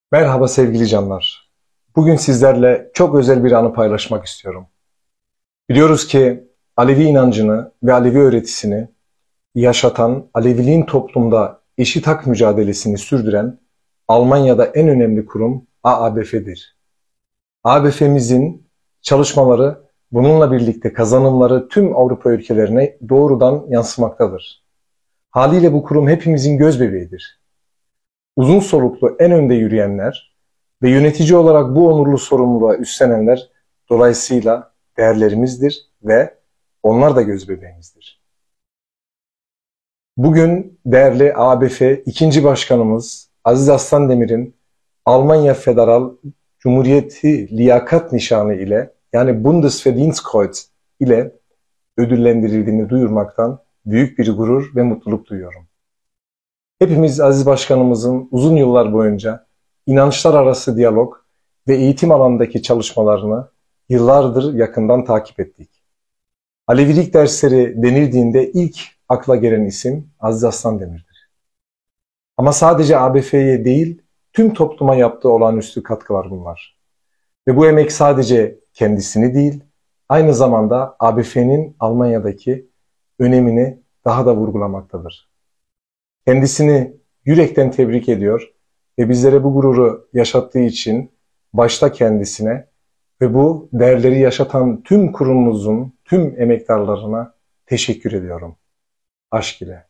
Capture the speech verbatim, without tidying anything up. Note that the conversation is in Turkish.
Merhaba sevgili canlar. Bugün sizlerle çok özel bir anı paylaşmak istiyorum. Biliyoruz ki Alevi inancını ve Alevi öğretisini yaşatan, Aleviliğin toplumda eşit hak mücadelesini sürdüren Almanya'da en önemli kurum A A B F'dir. A B F'mizin çalışmaları bununla birlikte kazanımları tüm Avrupa ülkelerine doğrudan yansımaktadır. Haliyle bu kurum hepimizin gözbebeğidir. Uzun soluklu en önde yürüyenler ve yönetici olarak bu onurlu sorumluluğa üstlenenler dolayısıyla değerlerimizdir ve onlar da gözbebeğimizdir. Bugün değerli A B F ikinci Başkanımız Aziz Aslan Demir'in Almanya Federal Cumhuriyeti Liyakat Nişanı ile yani Bundesverdienstkreuz ile ödüllendirildiğini duyurmaktan büyük bir gurur ve mutluluk duyuyorum. Hepimiz Aziz Başkanımızın uzun yıllar boyunca inançlar arası diyalog ve eğitim alanındaki çalışmalarını yıllardır yakından takip ettik. Alevilik dersleri denildiğinde ilk akla gelen isim Aziz Aslan Demir'dir. Ama sadece A B F'ye değil, tüm topluma yaptığı olağanüstü katkılar bunlar. Ve bu emek sadece kendisini değil, aynı zamanda A B F'nin Almanya'daki önemini daha da vurgulamaktadır. Kendisini yürekten tebrik ediyor ve bizlere bu gururu yaşattığı için başta kendisine ve bu değerleri yaşatan tüm kurumumuzun tüm emektarlarına teşekkür ediyorum. Aşk ile.